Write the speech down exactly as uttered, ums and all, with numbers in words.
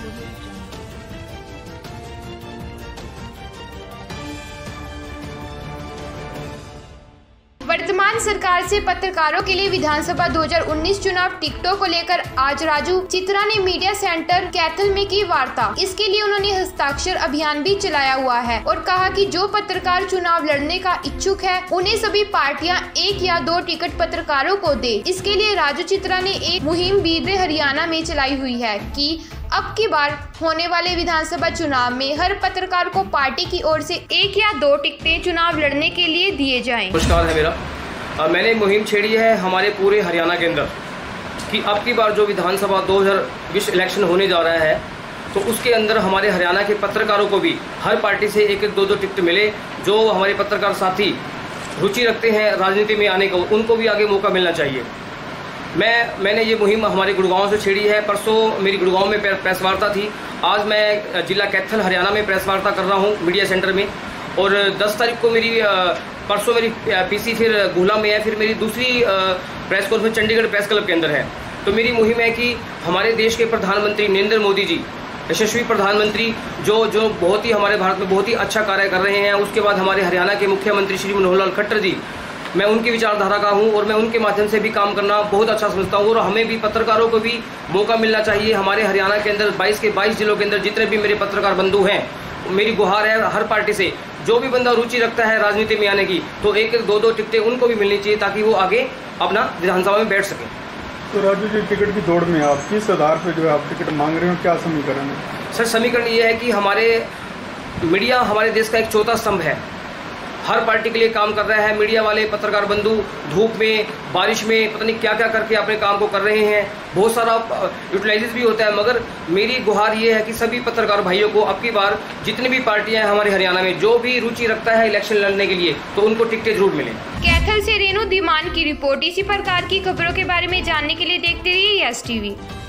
वर्तमान सरकार से पत्रकारों के लिए विधानसभा दो हज़ार उन्नीस चुनाव टिकटों को लेकर आज राजू चित्रा ने मीडिया सेंटर कैथल में की वार्ता। इसके लिए उन्होंने हस्ताक्षर अभियान भी चलाया हुआ है और कहा कि जो पत्रकार चुनाव लड़ने का इच्छुक है उन्हें सभी पार्टियां एक या दो टिकट पत्रकारों को दे। इसके लिए राजू चित्रा ने एक मुहिम बीदे हरियाणा में चलाई हुई है कि अब की बार होने वाले विधानसभा चुनाव में हर पत्रकार को पार्टी की ओर से एक या दो टिकटें चुनाव लड़ने के लिए दिए जाएं। नमस्कार है मेरा आ, मैंने मुहिम छेड़ी है हमारे पूरे हरियाणा के अंदर कि अब की बार जो विधानसभा दो हज़ार बीस इलेक्शन होने जा रहा है तो उसके अंदर हमारे हरियाणा के पत्रकारों को भी हर पार्टी से एक एक दो दो टिकट मिले। जो हमारे पत्रकार साथी रुचि रखते हैं राजनीति में आने को, उनको भी आगे मौका मिलना चाहिए। मैं मैंने ये मुहिम हमारे गुड़गांव से छेड़ी है। परसों मेरी गुड़गांव में प्रेस वार्ता थी, आज मैं जिला कैथल हरियाणा में प्रेस वार्ता कर रहा हूँ मीडिया सेंटर में। और दस तारीख को मेरी परसों मेरी पीसी फिर गुहला में है, फिर मेरी दूसरी press conference Chandigarh press club के अंदर है। तो मेरी मुहिम है कि हमारे देश के प्रधानमंत्री नरेंद्र मोदी जी, यशस्वी प्रधानमंत्री जो जो बहुत ही हमारे भारत में बहुत ही अच्छा कार्य कर रहे हैं। उसके बाद हमारे हरियाणा के मुख्यमंत्री श्री मनोहर लाल खट्टर जी, मैं उनकी विचारधारा का हूं और मैं उनके माध्यम से भी काम करना बहुत अच्छा समझता हूं। और हमें भी पत्रकारों को भी मौका मिलना चाहिए। हमारे हरियाणा के अंदर बाईस के बाईस जिलों के अंदर जितने भी मेरे पत्रकार बंधु हैं, मेरी गुहार है हर पार्टी से जो भी बंदा रुचि रखता है राजनीति में आने की, तो एक एक दो दो टिकटें उनको भी मिलनी चाहिए ताकि वो आगे अपना विधानसभा में बैठ सके। तो राजू जी, टिकट की दौड़ में आप किस आधार पर जो है आप टिकट मांग रहे हो, क्या समीकरण है? सर, समीकरण ये है कि हमारे मीडिया हमारे देश का एक चौथा स्तंभ है, हर पार्टी के लिए काम कर रहा है। मीडिया वाले पत्रकार बंधु धूप में बारिश में पता नहीं क्या क्या करके अपने काम को कर रहे हैं, बहुत सारा यूटिलाइजेस भी होता है। मगर मेरी गुहार ये है कि सभी पत्रकार भाइयों को अब की बार जितनी भी पार्टियां हैं हमारे हरियाणा में, जो भी रुचि रखता है इलेक्शन लड़ने के लिए, तो उनको टिकटें जरूर मिले। कैथल से रेणु धीमान की रिपोर्ट। इसी प्रकार की खबरों के बारे में जानने के लिए देखते रहिए यस टीवी।